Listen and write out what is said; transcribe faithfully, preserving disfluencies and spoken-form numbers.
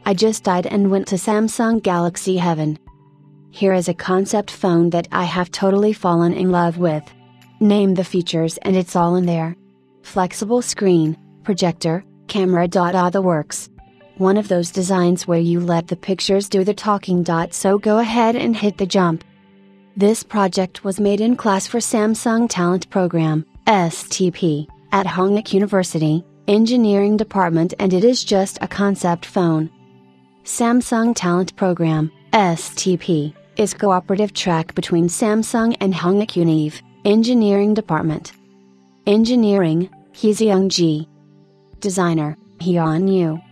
I just died and went to Samsung Galaxy heaven. Here is a concept phone that I have totally fallen in love with. Name the features and it's all in there. Flexible screen, projector, camera. All the works. One of those designs where you let the pictures do the talking. So go ahead and hit the jump. This project was made in class for Samsung Talent Program, S T P, at Hong Ek University, Engineering Department, and it is just a concept phone. Samsung Talent Program, S T P, is cooperative track between Samsung and Hong Ek Univ, Engineering Department. Engineering, Heeseung Ji. Designer, Hyun Yu.